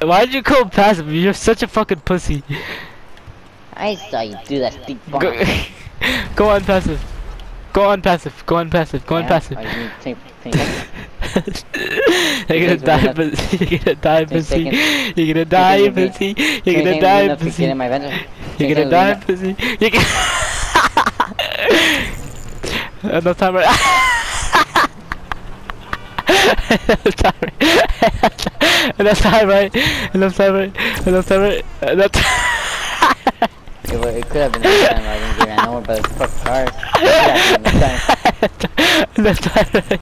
Why'd you call passive? You're such a fucking pussy. I saw you do that big bomb. Go on passive. Go on passive. Go on passive. Go on passive. You're gonna die, pussy. You're gonna die, pussy. You're gonna die, pussy. You're gonna die, pussy. You're gonna die, pussy. You're gonna. Enough time right. Enough time right. Enough time right. Enough time right. Enough time. It could have been this time I didn't get ran over by the fuck cars. It could have been this time. Enough time right.